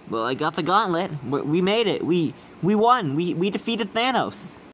Well, I got the gauntlet. We made it. We won. We defeated Thanos.